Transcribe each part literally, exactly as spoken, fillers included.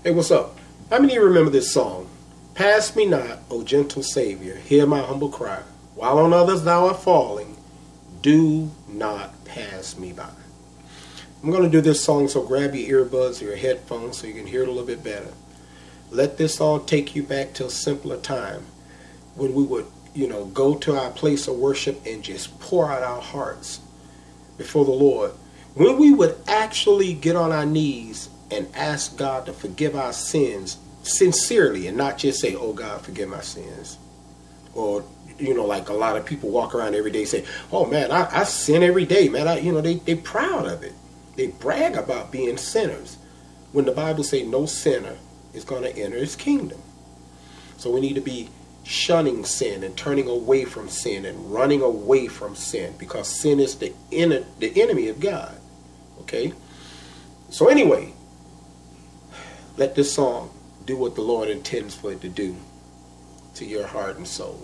Hey, what's up? How many of you remember this song? Pass me not, O gentle Savior, hear my humble cry. While on others thou art falling, do not pass me by. I'm going to do this song, so grab your earbuds or your headphones so you can hear it a little bit better. Let this song take you back to a simpler time when we would, you know, go to our place of worship and just pour out our hearts before the Lord. When we would actually get on our knees and ask God to forgive our sins sincerely and not just say, oh God, forgive my sins. Or, you know, like a lot of people walk around every day and say, oh man, I, I sin every day, man. I, you know, they, they proud of it. They brag about being sinners when the Bible says no sinner is going to enter his kingdom. So we need to be shunning sin and turning away from sin and running away from sin, because sin is the, in, the enemy of God. Okay? So anyway, let this song do what the Lord intends for it to do to your heart and soul.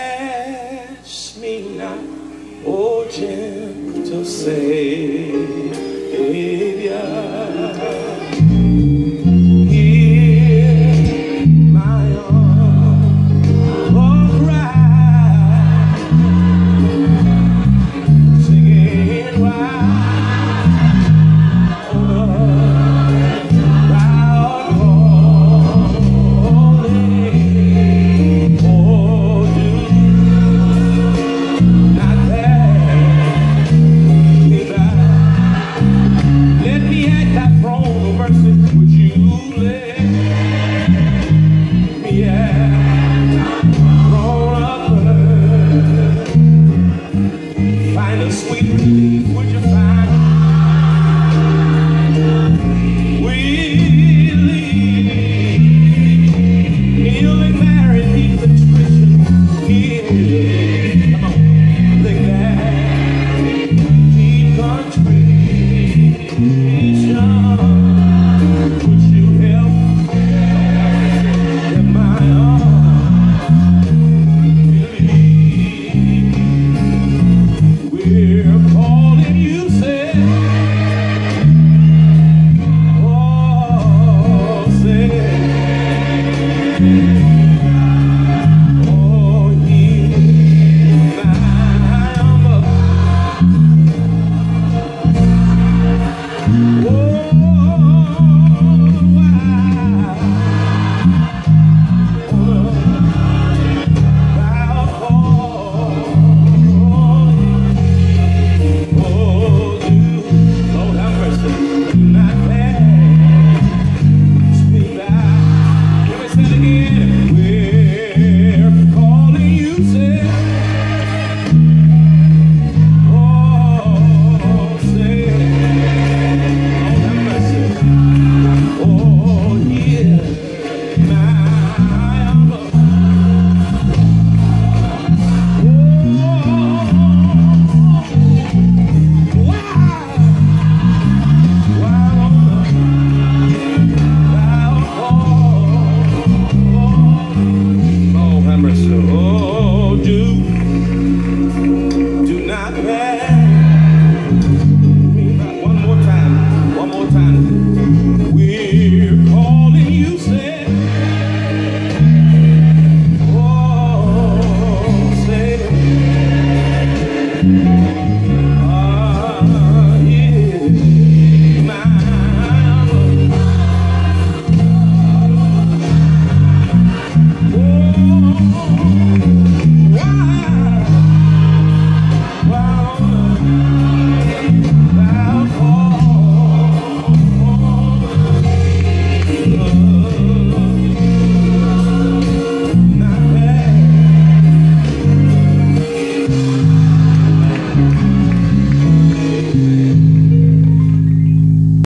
Pass me not, O gentle Savior.